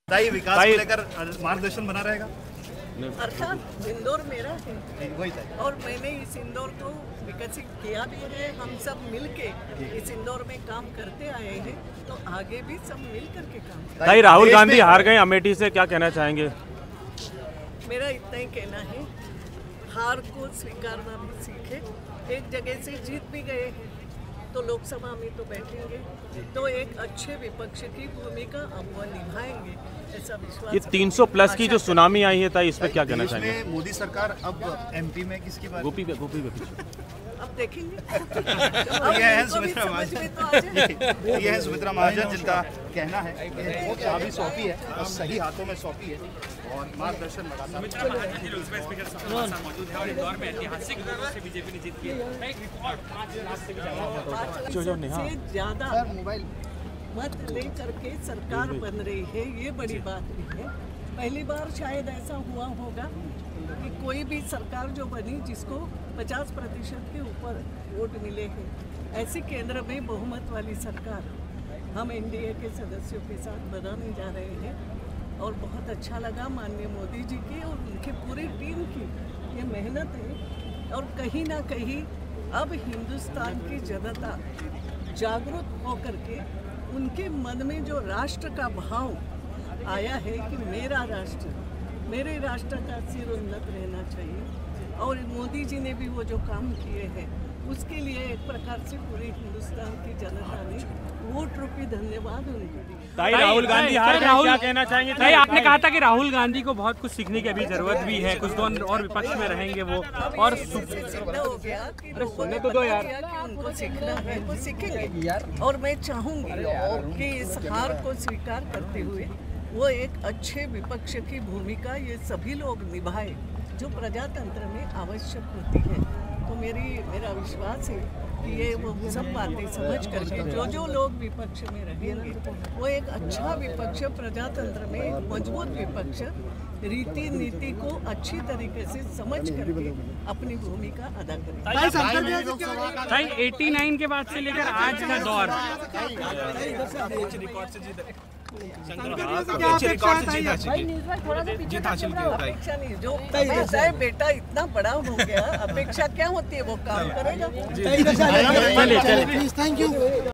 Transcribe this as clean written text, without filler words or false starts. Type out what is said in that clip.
विकास को लेकर मार्गदर्शन बना रहेगा। अर्थात इंदौर मेरा है वही और मैंने इस इंदौर को विकसित किया भी है। हम सब मिलके इस इंदौर में काम करते आए हैं, तो आगे भी सब मिल करके काम करें। भाई राहुल गांधी हार गए अमेठी से, क्या कहना चाहेंगे? मेरा इतना ही कहना है, हार को स्वीकारना भी सीखे। एक जगह से जीत भी गए हैं तो लोकसभा में तो बैठेंगे, तो एक अच्छे विपक्ष की भूमिका अब वो निभाएंगे, ऐसा विश्वास। ये 300 प्लस की जो सुनामी आई है, इस पे क्या कहना चाहेंगे? मोदी सरकार अब एमपी में किसकी बात? गोपी अब देखेंगे। ये है सुमित्रा महाजन, ये है सुमित्रा महाजन जिनका कहना है कि चाबी सौंपी है और सही हाथों में सौंपी है और मार्गदर्शन लगातार। से ज्यादा मत लेकर के सरकार बन रही है, ये बड़ी बात भी है। पहली बार शायद ऐसा हुआ होगा कि कोई भी सरकार जो बनी जिसको 50% के ऊपर वोट मिले हैं, ऐसी केंद्र में बहुमत वाली सरकार हम एनडीए के सदस्यों के साथ बनाने जा रहे हैं। और बहुत अच्छा लगा माननीय मोदी जी की और उनकी पूरी टीम की ये मेहनत है। और कहीं ना कहीं अब हिंदुस्तान की जनता जागरूक होकर के उनके मन में जो राष्ट्र का भाव आया है कि मेरा राष्ट्र, मेरे राष्ट्र का सिर उन्नत रहना चाहिए, और मोदी जी ने भी वो जो काम किए हैं उसके लिए एक प्रकार से पूरे हिंदुस्तान की जनता ने वोट रूपी धन्यवाद उनको दिया। राहुल गांधी हार गए, क्या कहना चाहेंगे? भाई आपने कहा था कि राहुल गांधी को बहुत कुछ सीखने की अभी जरूरत भी है, कुछ दिन और विपक्ष में रहेंगे वो, और सीखना हो गया कि लोगों ने पता किया कि उनको सीखना है, वो सीखेंगे। और मैं चाहूंगी कि इस हार को स्वीकार करते हुए वो एक अच्छे विपक्ष की भूमिका ये सभी लोग निभाए जो प्रजातंत्र में आवश्यक होती है। तो मेरा विश्वास है कि ये वो सब बातें समझ करके जो लोग विपक्ष में रहेंगे वो एक अच्छा विपक्ष, प्रजातंत्र में एक मजबूत विपक्ष रीति नीति को अच्छी तरीके से समझ करके अपनी भूमिका अदा करें। भाई 89 के बाद से लेकर आज का दौर जो ऐसा है बेटा इतना बड़ा हो गया, अपेक्षा क्या होती है वो काम करेगा। Thank you.